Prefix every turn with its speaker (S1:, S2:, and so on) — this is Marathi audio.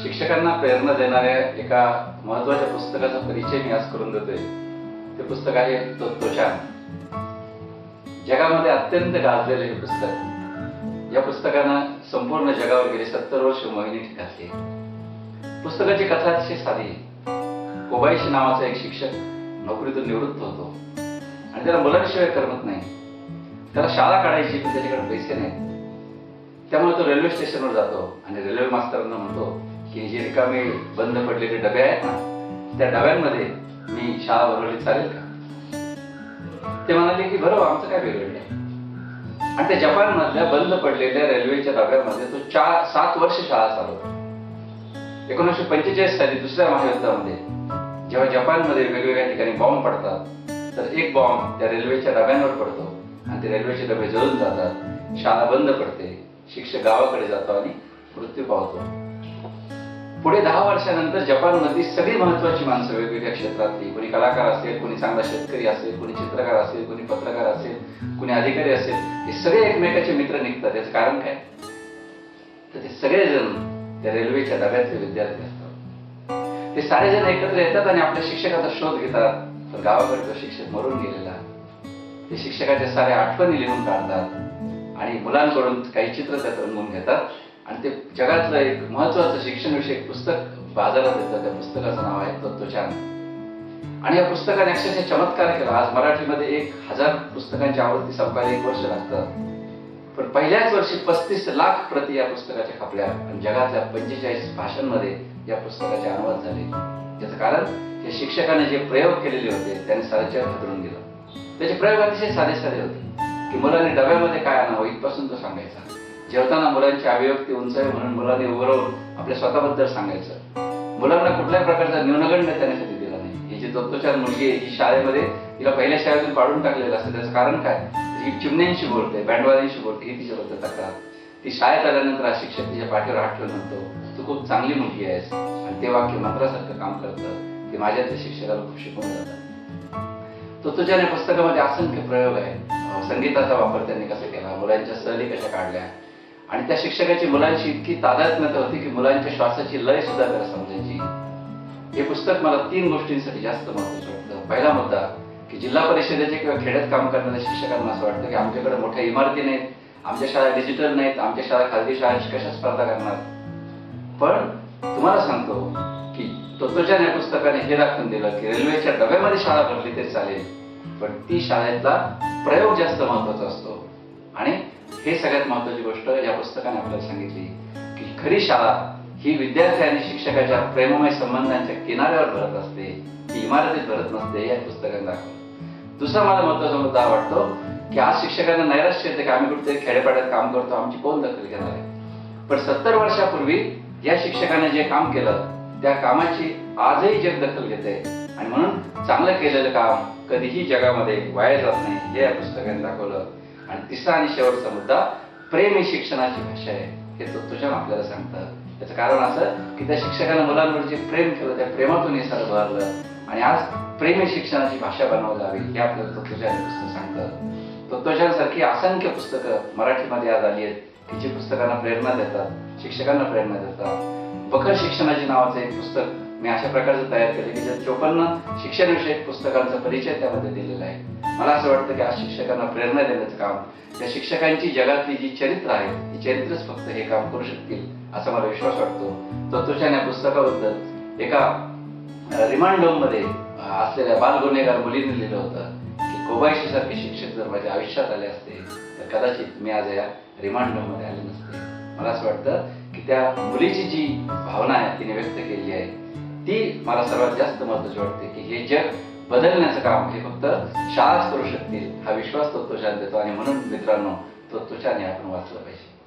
S1: शिक्षकांना प्रेरणा देणाऱ्या एका महत्त्वाच्या पुस्तकाचा परिचय मी आज करून देतोय। ते पुस्तक आहे तत्वज्ञान। जगामध्ये अत्यंत गाजलेले हे पुस्तक। या पुस्तकानं संपूर्ण जगावर गेली 70 वर्ष मोहिनी घातली। पुस्तकाची कथा अतिशय साधी आहे। कोबायाशी नावाचा एक शिक्षक नोकरीतून निवृत्त होतो आणि त्याला मुलांशिवाय करमत नाही। त्याला शाळा काढायची पण त्याच्याकडे पैसे नाहीत। त्यामुळे तो रेल्वे स्टेशनवर जातो आणि रेल्वे मास्तरांना म्हणतो की जे रिकामे बंद पडलेले डबे आहेत ना, त्या डब्यांमध्ये मी शाळा भरवली चालेल का? ते म्हणाले की बरोबर, आमचं काय बिघडलं। आणि त्या जपान मधल्या बंद पडलेल्या रेल्वेच्या डब्यामध्ये तो 7 वर्ष शाळा चालवतो। 1945 साली दुसऱ्या महायुद्धामध्ये जेव्हा जपानमध्ये वेगवेगळ्या ठिकाणी बॉम्ब पडतात, तर एक बॉम्ब त्या रेल्वेच्या डब्यांवर पडतो आणि ते रेल्वेचे डबे जळून जातात। शाळा बंद पडते। शिक्षक गावाकडे जातो आणि मृत्यू पावतो। पुढे 10 वर्षानंतर जपानमधली सगळी महत्त्वाची माणसं वेगवेगळ्या क्षेत्रातली, कोणी कलाकार असेल, कोणी चांगला शेतकरी असेल, कोणी चित्रकार असेल, कोणी पत्रकार असेल, कोणी अधिकारी असेल, हे सगळे एकमेकाचे मित्र निघतात। त्याचं कारण काय? तर ते सगळेजण त्या रेल्वेच्या डब्यातले विद्यार्थी असतात। ते सारेजण एकत्र येतात आणि आपल्या शिक्षकाचा शोध घेतात। तर गावाकडे तो शिक्षक मरून गेलेला, ते शिक्षकाच्या साऱ्या आठवणी लिहून काढतात आणि मुलांकडून काही चित्र त्यात रंगवून घेतात आणि ते जगातलं एक महत्त्वाचं शिक्षणविषयक पुस्तक बाजारात येतं। त्या पुस्तकाचं नाव आहे तत्वज्ञान। आणि या पुस्तकाने अक्षरशः चमत्कार केला। आज मराठीमध्ये 1000 पुस्तकांची आवृत्ती संपायला 1 वर्ष लागतं, पण पहिल्याच वर्षी 35 लाख प्रती या पुस्तकाच्या खपल्या आणि जगातल्या 45 भाषांमध्ये या पुस्तकाचे अनुवाद झाले। याचं कारण त्या शिक्षकाने जे प्रयोग केलेले होते त्याने सारं जग हादरून गेलं। त्याचे प्रयोग अतिशय साधे साधे होते की मुलांनी डब्यामध्ये काय आणावं इथपासून तो सांगायचा। जेवताना मुलांची अभिव्यक्ती उंचावी म्हणून मुलांनी उभं राहून आपल्या स्वतःबद्दल सांगायचं। मुलांना कुठल्याही प्रकारचा न्यूनगंड त्याने कधी दिला नाही। ही जी तत्वज्ञान मुलगी आहे, ही शाळेमध्ये तिला पहिल्या शाळेतून काढून टाकलेलं असतं। त्याचं कारण काय? ही चिमण्यांशी बोलते, बँडवाल्यांशी बोलते, ही तिच्याबद्दल तक्रार। ती शाळेत आल्यानंतर शिक्षक तिच्या पाठीवर हात ठेवून म्हणतो, तू खूप चांगली मुलगी आहेस, आणि ते वाक्य मंत्रासारखं काम करतं। ते माझ्या शिक्षकाला खूप शिकवून जातं। तत्वज्ञान या पुस्तकामध्ये असंख्य प्रयोग आहेत। संगीताचा वापर त्यांनी कसा केला, मुलांच्या सहली कशा काढल्या, आणि त्या शिक्षकाची मुलांशी इतकी तादात्म्यता होती की मुलांच्या श्वासाची लय सुद्धा त्याला समजायची। हे पुस्तक मला 3 गोष्टींसाठी जास्त महत्त्वाचं वाटतं। पहिला मुद्दा की जिल्हा परिषदेचे किंवा खेड्यात काम करणाऱ्या शिक्षकांना असं वाटतं की आमच्याकडे मोठ्या इमारती नाहीत, आमच्या शाळा डिजिटल नाहीत, आमच्या शाळा खाजगी शाळांशी कशा स्पर्धा करणार। पण तुम्हाला सांगतो की तत्वज्ञान या पुस्तकाने हे दाखवून दिलं की रेल्वेच्या डब्यामध्ये शाळा भरली तरी चालेल, पण ती शाळेतला प्रयोग जास्त महत्त्वाचा असतो। आणि हे सगळ्यात महत्त्वाची गोष्ट या पुस्तकाने आपल्याला सांगितली की खरी शाळा ही विद्यार्थी आणि शिक्षकाच्या प्रेममय संबंधांच्या किनाऱ्यावर भरत असते, ती इमारतीत भरत नसते। या पुस्तकाने दाखवलं। दुसरा मला महत्त्वाचा मुद्दा वाटतो की आज शिक्षकांना नैराश्य येते की आम्ही कुठेतरी खेड्यापाड्यात काम करतो, आमची कोण दखल घेणार आहे। पण 70 वर्षापूर्वी या शिक्षकाने जे काम केलं त्या कामाची आजही जग दखल घेते आणि म्हणून चांगलं केलेलं काम कधीही जगामध्ये वाया जात नाही, हे या पुस्तकाने दाखवलं। आणि तिसरा आणि शेवटचा मुद्दा, प्रेम ही शिक्षणाची भाषा आहे, हे तत्वज्ञान आपल्याला सांगतं। त्याचं कारण असं की त्या शिक्षकाने मुलांवर जे प्रेम केलं त्या प्रेमातून हे सारं भरलं आणि आज प्रेम ही शिक्षणाची भाषा बनवली जावी, हे आपल्याला तत्वज्ञान पुस्तक सांगतं। तत्वज्ञान सारखी असंख्य पुस्तकं मराठीमध्ये आज आली आहेत की जी पुस्तकांना प्रेरणा देतात, शिक्षकांना प्रेरणा देतात। बखर शिक्षणाची नावाचं एक पुस्तक मी अशा प्रकारचं तयार केलं की ज्यात 54 शिक्षणविषयक पुस्तकांचा परिचय त्यामध्ये दिलेला आहे। मला असं वाटतं की आज शिक्षकांना प्रेरणा देण्याचं काम, त्या शिक्षकांची जगातली जी चरित्र आहेत ही चरित्रच फक्त हे काम करू शकतील असा मला विश्वास वाटतो। तत्वज्ञान या पुस्तकाबद्दल एका रिमांड होममध्ये असलेल्या बाल गुन्हेगार मुलीने लिहिलं होतं की कोबायाशी सारखे शिक्षक जर माझ्या आयुष्यात आले असते तर कदाचित मी आज या रिमांड होममध्ये आले नसते। मला असं वाटतं की त्या मुलीची जी भावना आहे तिने व्यक्त केली आहे ती मला सर्वात जास्त महत्त्वाची वाटते की हे जग बदलण्याचं काम हे फक्त शाळाच करू शकतील, हा विश्वास तत्वज्ञान देतो। आणि म्हणून मित्रांनो, तत्वज्ञान हे आपण वाचलं पाहिजे।